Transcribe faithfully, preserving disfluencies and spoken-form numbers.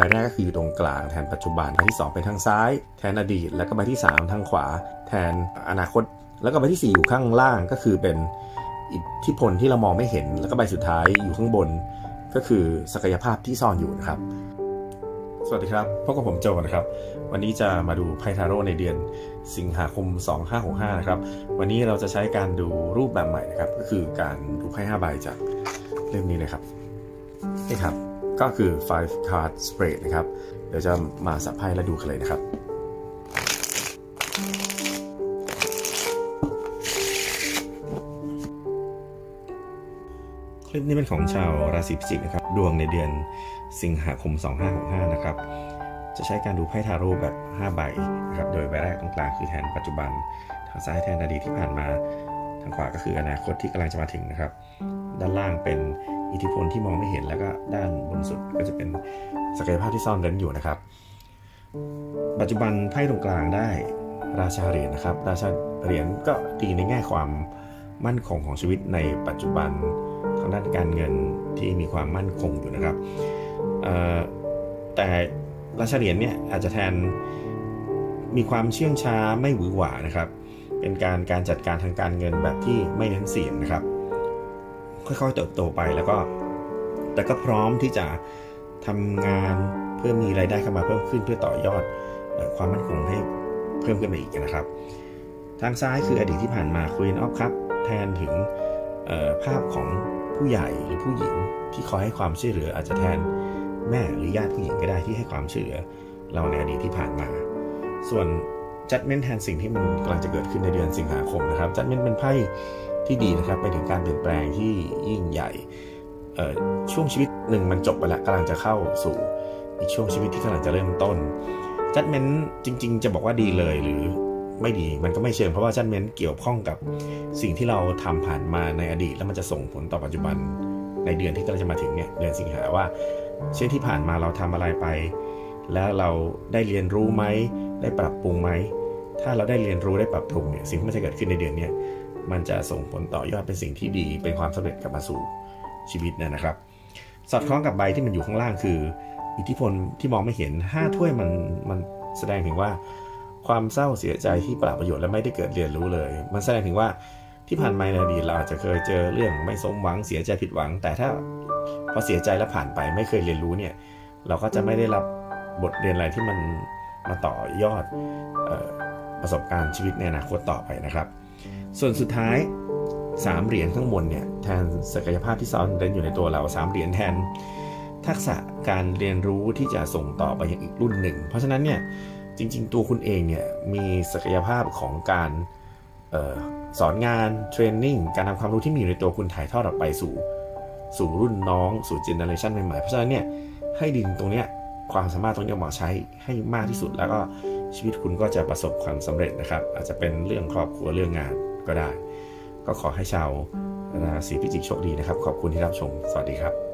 แรกก็คืออยู่ตรงกลางแทนปัจจุบันใบที่สองเป็นทางซ้ายแทนอดีตแล้วก็ใบที่สามทางขวาแทนอนาคตแล้วก็ใบที่สี่อยู่ข้างล่างก็คือเป็นอิทธิพลที่เรามองไม่เห็นแล้วก็ใบสุดท้ายอยู่ข้างบนก็คือศักยภาพที่ซ่อนอยู่นะครับสวัสดีครับพบกับผมโจนะครับวันนี้จะมาดูไพ่ทาโร่ในเดือนสิงหาคมสองพันห้าร้อยหกสิบห้านะครับวันนี้เราจะใช้การดูรูปแบบใหม่นะครับก็คือการดูไพ่ห้าใบจากเล่มนี้เลยครับนี่ครับก็คือ five card spread นะครับเดี๋ยวจะมาสับไพ่และดูกันเลยนะครับคลิปนี้เป็นของชาวราศีพิจิกนะครับดวงในเดือนสิงหาคมสองพันห้าร้อยหกสิบห้านะครับจะใช้การดูไพ่ทาโร่แบบห้าใบนะครับโดยใบแรกตรงกลางคือแทนปัจจุบันทางซ้ายแทนอดีตที่ผ่านมาทางขวาก็คืออนาคตที่กำลังจะมาถึงนะครับด้านล่างเป็นอิทธิพลที่มองไม่เห็นแล้วก็ด้านบนสุดก็จะเป็นศักยภาพที่ซ่อนเร้นอยู่นะครับปัจจุบันไพ่ตรงกลางได้ราชาเหรียญนะครับราชาเหรียญก็ดีในแง่ความมั่นคงของชีวิตในปัจจุบันทางด้านการเงินที่มีความมั่นคงอยู่นะครับแต่ราชาเหรียญเนี่ยอาจจะแทนมีความเชื่องช้าไม่หวือหวานะครับเป็นการการจัดการทางการเงินแบบที่ไม่เน้นเสี่ยงนะครับค่อยๆเติบโตไปแล้วก็แต่ก็พร้อมที่จะทำงานเพื่อมีรายได้เข้ามาเพิ่มขึ้นเพื่อต่อยอดความมั่นคงให้เพิ่มขึ้นไปอีกนะครับทางซ้ายคืออดีตที่ผ่านมา Queen of Cups แทนถึงภาพของผู้ใหญ่หรือผู้หญิงที่คอยให้ความช่วยเหลืออาจจะแทนแม่หรือญาติผู้หญิงก็ได้ที่ให้ความช่วยเหลือเราในอดีตที่ผ่านมาส่วน Judgment แทนสิ่งที่มันกำลังจะเกิดขึ้นในเดือนสิงหาคมนะครับ Judgment เป็นไพ่ที่ดีนะครับไปถึงการเปลี่ยนแปลงที่ยิ่งใหญ่ช่วงชีวิตหนึ่งมันจบไปแล้วกำลังจะเข้าสู่อีกช่วงชีวิตที่กำลังจะเริ่มต้น Judgment จริงๆจะบอกว่าดีเลยหรือไม่ดีมันก็ไม่เชิงเพราะว่า Judgment เกี่ยวข้องกับสิ่งที่เราทำผ่านมาในอดีตแล้วมันจะส่งผลต่อปัจจุบันในเดือนที่กำลังจะมาถึงเนี่ยเดือนสิงหาว่าเช่นที่ผ่านมาเราทำอะไรไปแล้วเราได้เรียนรู้ไหมได้ปรับปรุงไหมถ้าเราได้เรียนรู้ได้ปรับปรุงเนี่ยสิ่งที่มันจะเกิดขึ้นในเดือนนี้มันจะส่งผลต่อยอดเป็นสิ่งที่ดีเป็นความสำเร็จกลับมาสู่ชีวิตนะครับสอดคล้องกับใบที่มันอยู่ข้างล่างคืออิทธิพลที่มองไม่เห็นห้าถ้วยมันมันแสดงถึงว่าความเศร้าเสียใจที่เปล่าประโยชน์และไม่ได้เกิดเรียนรู้เลยมันแสดงถึงว่าที่ผ่านมาในอดีตเราอาจจะเคยเจอเรื่องไม่สมหวังเสียใจผิดหวังแต่ถ้าพอเสียใจแล้วผ่านไปไม่เคยเรียนรู้เนี่ยเราก็จะไม่ได้รับบทเรียนอะไรที่มันมาต่อยอดเอ่อประสบการณ์ชีวิตในอนาคตต่อไปนะครับส่วนสุดท้ายสามเหรียญข้างบนเนี่ยแทนศักยภาพที่ซ่อนเร้นอยู่ในตัวเราสามเหรียญแทนทักษะการเรียนรู้ที่จะส่งต่อไปยังอีกรุ่นหนึ่งเพราะฉะนั้นเนี่ยจริงๆตัวคุณเองเนี่ยมีศักยภาพของการเอ่อสอนงานเทรนนิ่งการทำความรู้ที่มีอยู่ในตัวคุณถ่ายทอดออกไปสู่สู่รุ่นน้องสู่เจเนอเรชันใหม่ๆเพราะฉะนั้นเนี่ยให้ดินตรงเนี้ยความสามารถตรงนี้มาใช้ให้มากที่สุดแล้วก็ชีวิตคุณก็จะประสบความสำเร็จนะครับอาจจะเป็นเรื่องครอบครัวเรื่องงานก็ได้ก็ขอให้ชาวราศีพิจิกโชคดีนะครับขอบคุณที่รับชมสวัสดีครับ